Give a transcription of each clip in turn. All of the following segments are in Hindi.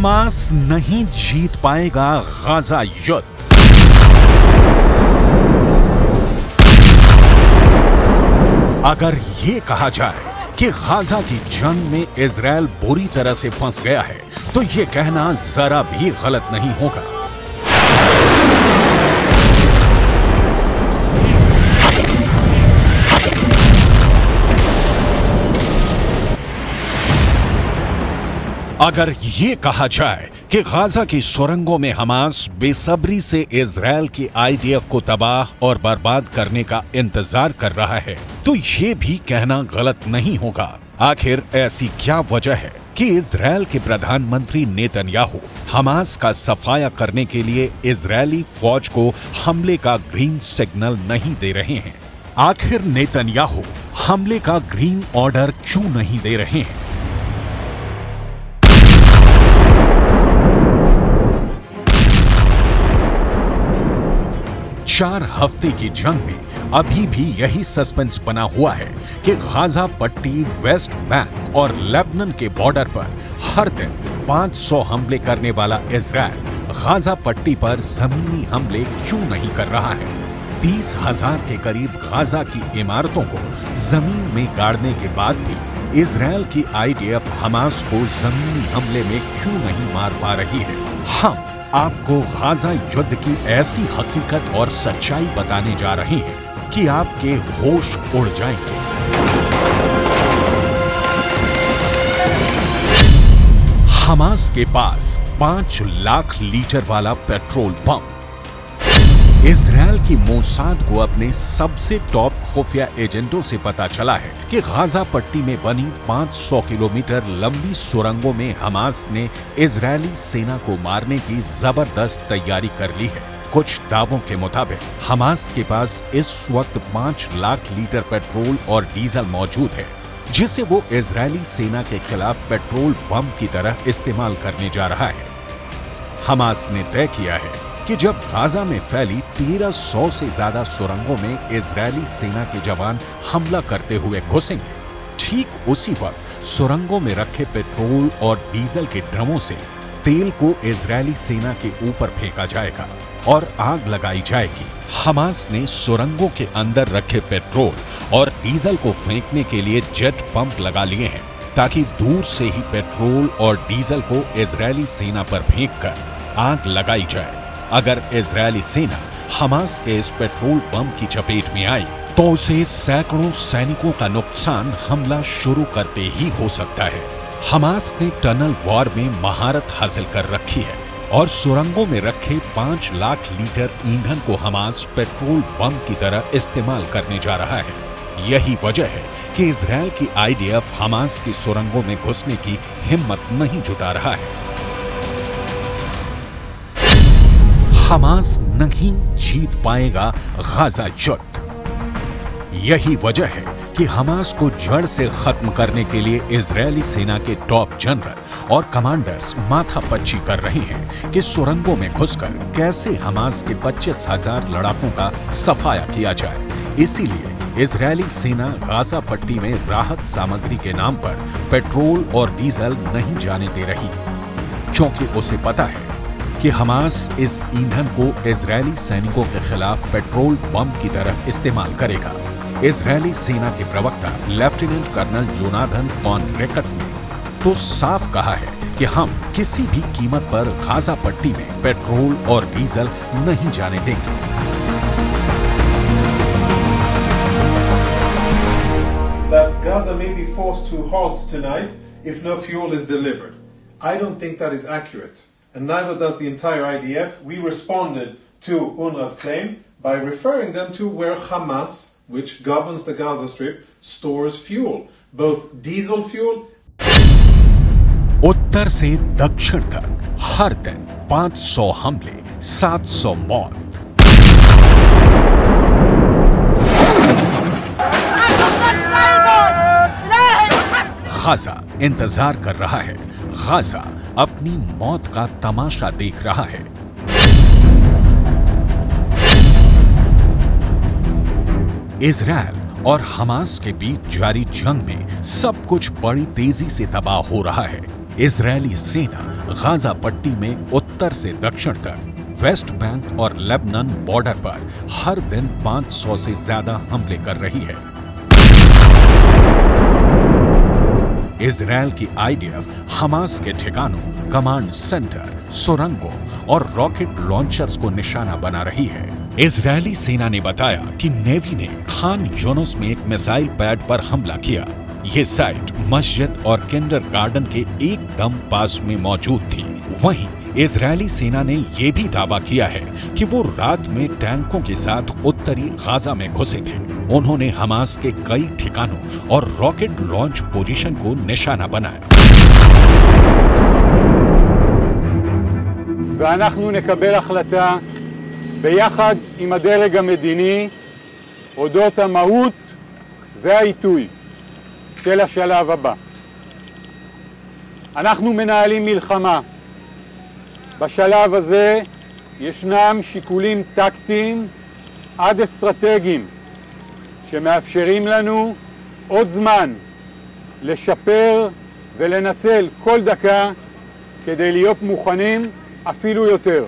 हमास नहीं जीत पाएगा गाजा युद्ध। अगर ये कहा जाए कि गाजा की जंग में इजराइल बुरी तरह से फंस गया है, तो ये कहना जरा भी गलत नहीं होगा। अगर ये कहा जाए कि गाजा की सुरंगों में हमास बेसब्री से इजराइल की आईडीएफ को तबाह और बर्बाद करने का इंतजार कर रहा है, तो ये भी कहना गलत नहीं होगा। आखिर ऐसी क्या वजह है कि इजराइल के प्रधानमंत्री नेतन्याहू हमास का सफाया करने के लिए इजरायली फौज को हमले का ग्रीन सिग्नल नहीं दे रहे हैं? आखिर नेतन्याहू हमले का ग्रीन ऑर्डर क्यों नहीं दे रहे हैं? 4 हफ्ते की जंग में अभी भी यही सस्पेंस बना हुआ है कि गाजा पट्टी, वेस्ट बैंक और लेबनान के बॉर्डर पर हर दिन 500 हमले करने वाला इजराइल गाजा पट्टी पर जमीनी हमले क्यों नहीं कर रहा है? 30,000 के करीब गाजा की इमारतों को जमीन में गाड़ने के बाद भी इजराइल की आईडीएफ हमास को जमीनी हमले में क्यों नहीं मार पा रही है? हम आपको गाजा युद्ध की ऐसी हकीकत और सच्चाई बताने जा रहे हैं कि आपके होश उड़ जाएंगे। हमास के पास 5 लाख लीटर वाला पेट्रोल पंप। इजराइल की मोसाद को अपने सबसे टॉप खुफिया एजेंटों से पता चला है कि गाजा पट्टी में बनी 500 किलोमीटर लंबी सुरंगों में हमास ने इजरायली सेना को मारने की जबरदस्त तैयारी कर ली है। कुछ दावों के मुताबिक हमास के पास इस वक्त 5 लाख लीटर पेट्रोल और डीजल मौजूद है, जिसे वो इजरायली सेना के खिलाफ पेट्रोल बम की तरह इस्तेमाल करने जा रहा है। हमास ने तय किया है कि जब गाजा में फैली 1300 से ज्यादा सुरंगों में इजरायली सेना के जवान हमला करते हुए घुसेंगे, ठीक उसी वक्त सुरंगों में रखे पेट्रोल और डीजल के ड्रमों से तेल को इजरायली सेना के ऊपर फेंका जाएगा और आग लगाई जाएगी। हमास ने सुरंगों के अंदर रखे पेट्रोल और डीजल को फेंकने के लिए जेट पंप लगा लिए हैं, ताकि दूर से ही पेट्रोल और डीजल को इजरायली सेना पर फेंककर आग लगाई जाए। अगर इजरायली सेना हमास के इस पेट्रोल पंप की चपेट में आई, तो उसे सैकड़ों सैनिकों का नुकसान हमला शुरू करते ही हो सकता है। हमास ने टनल वॉर में महारत हासिल कर रखी है और सुरंगों में रखे 5 लाख लीटर ईंधन को हमास पेट्रोल बम की तरह इस्तेमाल करने जा रहा है। यही वजह है कि इजराइल की आईडीएफ हमास की सुरंगों में घुसने की हिम्मत नहीं जुटा रहा है। हमास नहीं जीत पाएगा गाजा युद्ध। यही वजह है कि हमास को जड़ से खत्म करने के लिए इजरायली सेना के टॉप जनरल और कमांडर्स माथापच्ची कर रहे हैं कि सुरंगों में घुसकर कैसे हमास के 25,000 लड़ाकों का सफाया किया जाए। इसीलिए इजरायली सेना गाजा पट्टी में राहत सामग्री के नाम पर पेट्रोल और डीजल नहीं जाने दे रही, क्योंकि उसे पता है कि हमास इस ईंधन को इजरायली सैनिकों के खिलाफ पेट्रोल बम की तरह इस्तेमाल करेगा। इजरायली सेना के प्रवक्ता lieutenant colonel Jonathan Conricus ने तो साफ कहा है कि हम किसी भी कीमत पर गाजा पट्टी में पेट्रोल और डीजल नहीं जाने देंगे। That Gaza may be forced to halt tonight if no fuel is delivered. I don't think that is accurate. And neither does the entire IDF. We responded to UNRWA's claim by referring them to where Hamas, which governs the Gaza Strip, stores fuel, both diesel fuel. उत्तर से दक्षिण तक हर दिन 500 हमले, 700 मौत। गाजा इंतजार कर रहा है। गाजा अपनी मौत का तमाशा देख रहा है। इजराइल और हमास के बीच जारी जंग में सब कुछ बड़ी तेजी से तबाह हो रहा है। इजरायली सेना गाजा पट्टी में उत्तर से दक्षिण तक, वेस्ट बैंक और लेबनान बॉर्डर पर हर दिन 500 से ज्यादा हमले कर रही है। इजरायल की आईडीएफ हमास के ठिकानों, कमांड सेंटर, सुरंगों और रॉकेट लॉन्चर्स को निशाना बना रही है। इजरायली सेना ने बताया कि नेवी ने खान यूनुस में एक मिसाइल पैड पर हमला किया। ये साइट मस्जिद और किंडरगार्टन के एकदम पास में मौजूद थी। वहीं इजरायली सेना ने यह भी दावा किया है कि वो रात में टैंकों के साथ उत्तरी गाजा में घुसे थे। उन्होंने हमास के कई ठिकानों और रॉकेट लॉन्च पोजीशन को निशाना बनाया। ואנחנו נקבל החלטה ביחד עם הדרג המדיני אודות המהות והעיתוי של השלב הבא. אנחנו מנהלים מלחמה. בשלב הזה ישנם שיקולים טקטיים עד אסטרטגיים שמאפשרים לנו עוד זמן לשפר ולנצל כל דקה כדי להיות מוכנים אפילו יותר.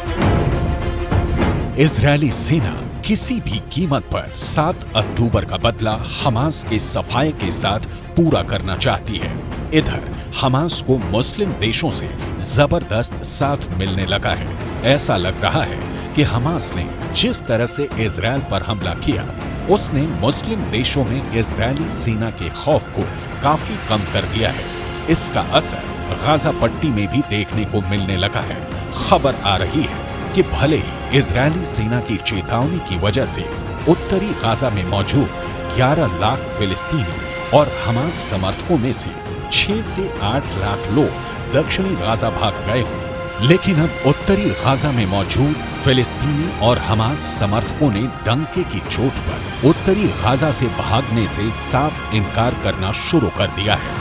इजरायली सेना किसी भी कीमत पर 7 अक्टूबर का बदला हमास के सफाये के साथ पूरा करना चाहती है। इधर हमास को मुस्लिम देशों से जबरदस्त साथ मिलने लगा है। ऐसा लग रहा है कि हमास ने जिस तरह से इजरायल पर हमला किया, उसने मुस्लिम देशों में इजरायली सेना के खौफ को काफी कम कर दिया है। इसका असर गाजा पट्टी में भी देखने को मिलने लगा है। खबर आ रही है कि भले ही इजरायली सेना की चेतावनी की वजह से उत्तरी गाजा में मौजूद 11 लाख फिलिस्तीनी और हमास समर्थकों में से 6 से 8 लाख लोग दक्षिणी गाजा भाग गए हों, लेकिन अब उत्तरी गाजा में मौजूद फिलिस्तीनी और हमास समर्थकों ने डंके की चोट पर उत्तरी गाजा से भागने से साफ इनकार करना शुरू कर दिया है।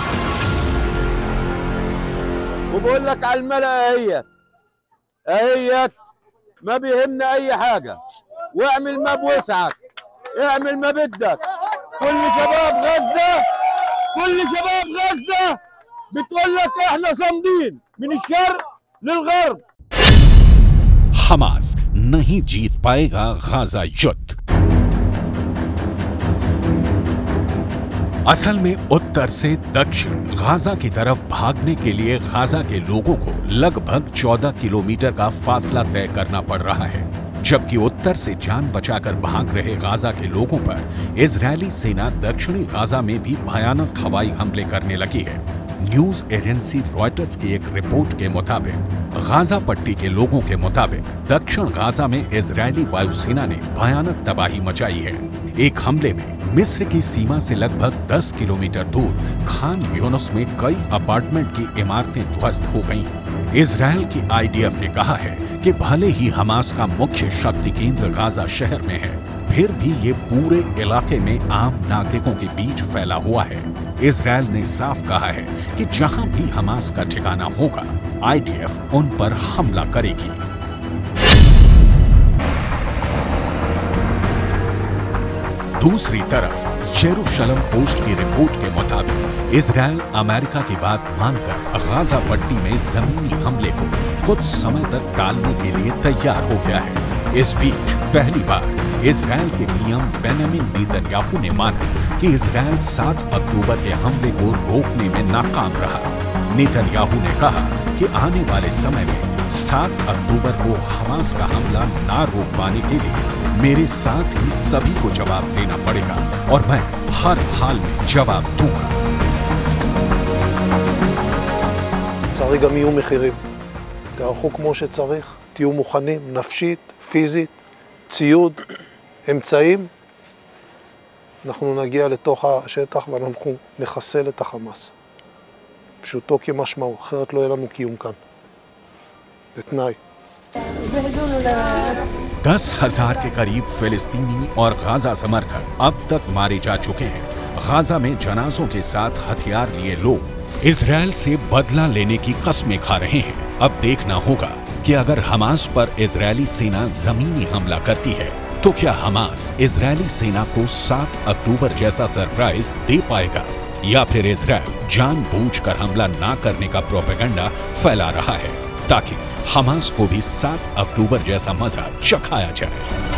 وبقول لك على الملا اهيت ما بيهمنا اي حاجه، واعمل ما بوسعك، اعمل ما بدك. كل شباب غزه بتقول لك احنا صامدين من الشرق للغرب. हमास नहीं जीत पाएगा गाजा युद्ध। असल में उत्तर से दक्षिण गाजा की तरफ भागने के लिए गाजा के लोगों को लगभग 14 किलोमीटर का फासला तय करना पड़ रहा है, जबकि उत्तर से जान बचाकर भाग रहे गाजा के लोगों पर इजरायली सेना दक्षिणी गाजा में भी भयानक हवाई हमले करने लगी है। न्यूज एजेंसी रॉयटर्स की एक रिपोर्ट के मुताबिक गाजा पट्टी के लोगों के मुताबिक दक्षिण गाजा में इजरायली वायुसेना ने भयानक तबाही मचाई है। एक हमले में मिस्र की सीमा से लगभग 10 किलोमीटर दूर खान यूनुस में कई अपार्टमेंट की इमारतें ध्वस्त हो गईं। इजरायल की आईडीएफ ने कहा है कि भले ही हमास का मुख्य शक्ति केंद्र गाजा शहर में है, फिर भी ये पूरे इलाके में आम नागरिकों के बीच फैला हुआ है। इजरायल ने साफ कहा है कि जहां भी हमास का ठिकाना होगा, आईडीएफ उन पर हमला करेगी। दूसरी तरफ यरूशलेम पोस्ट की रिपोर्ट के मुताबिक इजरायल अमेरिका की बात मानकर गाजा पट्टी में जमीनी हमले को कुछ समय तक टालने के लिए तैयार हो गया है। इस बीच पहली बार इजरायल के पीएम बेंजामिन नेतन्याहू ने माना कि इजरायल 7 अक्टूबर के हमले को रोकने में नाकाम रहा। नेतन्याहू ने कहा कि आने वाले समय में 7 अक्टूबर को हमास का हमला ना रोक पाने के लिए मेरे साथ ही सभी को जवाब देना पड़ेगा और मैं हर हाल में जवाब दूंगा। לצערי גם יהיו מחירים. תערכו כמו שצריך, תהיו מוכנים, נפשית, פיזית, ציוד, אמצעים. אנחנו נגיע לתוך השטח ואנחנו נחסל את החמאס. פשוטו כמשמעו, אחרת לא יהיה לנו קיום כאן. בתנאי. 10,000 के करीब फिलिस्तीनी और गाजा समर्थक अब तक मारे जा चुके हैं। गाजा में जनाजों के साथ हथियार लिए लोग इजरायल से बदला लेने की कस्में खा रहे हैं। अब देखना होगा कि अगर हमास पर इजरायली सेना जमीनी हमला करती है तो क्या हमास इजरायली सेना को 7 अक्टूबर जैसा सरप्राइज दे पाएगा या फिर इजराइल जानबूझकर हमला ना करने का प्रोपेगेंडा फैला रहा है ताकि हमास को भी 7 अक्टूबर जैसा मजा चखाया जाए।